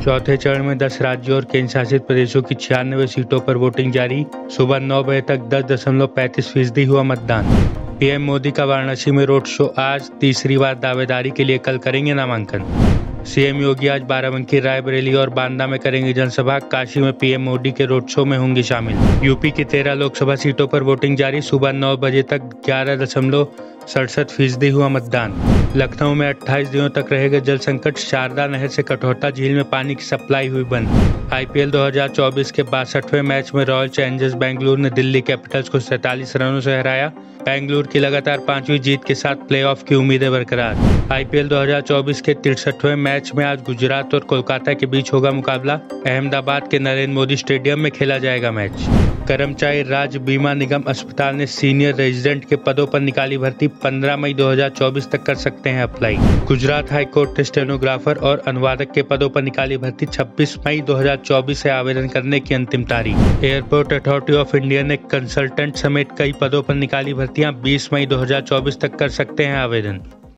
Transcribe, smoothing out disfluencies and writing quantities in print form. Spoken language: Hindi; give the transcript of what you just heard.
चौथे चरण में 10 राज्यों और केंद्र शासित प्रदेशों की 96 सीटों पर वोटिंग जारी। सुबह 9 बजे तक 10.35% हुआ मतदान। पीएम मोदी का वाराणसी में रोड शो आज, तीसरी बार दावेदारी के लिए कल करेंगे नामांकन। सीएम योगी आज बाराबंकी, रायबरेली और बांदा में करेंगे जनसभा। काशी में पीएम मोदी के रोड शो में होंगे शामिल। यूपी की 13 लोकसभा सीटों पर वोटिंग जारी। सुबह 9 बजे तक 11.67% हुआ मतदान। लखनऊ में 28 दिनों तक रहेगा जल संकट। शारदा नहर से कटौता झील में पानी की सप्लाई हुई बंद। आईपीएल 2024 के 62वें मैच में रॉयल चैलेंजर्स बेंगलुरु ने दिल्ली कैपिटल्स को 47 रनों से हराया। बेंगलुरु की लगातार 5वीं जीत के साथ प्लेऑफ की उम्मीदें बरकरार। आईपीएल 2024 के 63वें मैच में आज गुजरात और कोलकाता के बीच होगा मुकाबला। अहमदाबाद के नरेंद्र मोदी स्टेडियम में खेला जाएगा मैच। कर्मचारी राज्य बीमा निगम अस्पताल ने सीनियर रेजिडेंट के पदों पर निकाली भर्ती। 15 मई 2024 तक कर सकते हैं अप्लाई। गुजरात हाईकोर्ट ने स्टेनोग्राफर और अनुवादक के पदों पर निकाली भर्ती। 26 मई 2024 से आवेदन करने की अंतिम तारीख। एयरपोर्ट अथॉरिटी ऑफ इंडिया ने कंसल्टेंट समेत कई पदों पर निकाली भर्तियां। 20 मई 2024 तक कर सकते हैं आवेदन।